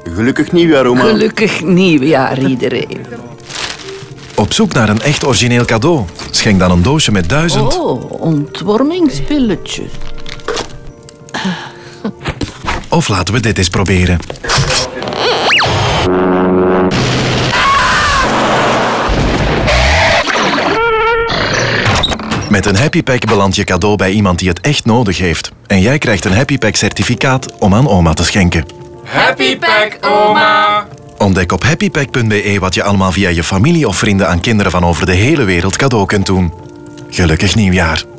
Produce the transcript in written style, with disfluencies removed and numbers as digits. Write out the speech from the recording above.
Gelukkig nieuwjaar, oma. Gelukkig nieuwjaar, iedereen. Op zoek naar een echt origineel cadeau? Schenk dan een doosje met 1000... Oh, ontwormingspilletjes. Of laten we dit eens proberen. Met een Happy Pack belandt je cadeau bij iemand die het echt nodig heeft. En jij krijgt een Happy Pack certificaat om aan oma te schenken. Happy Pack, oma! Ontdek op happypack.be wat je allemaal via je familie of vrienden aan kinderen van over de hele wereld cadeau kunt doen. Gelukkig nieuwjaar.